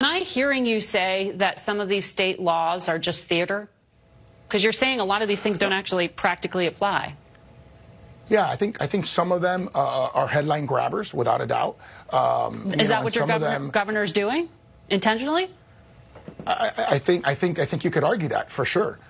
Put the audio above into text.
I hearing you say that some of these state laws are just theater? Because you're saying a lot of these things don't actually practically apply. Yeah, I think some of them are headline grabbers, without a doubt. Is that what your governor's doing intentionally? I think you could argue that for sure.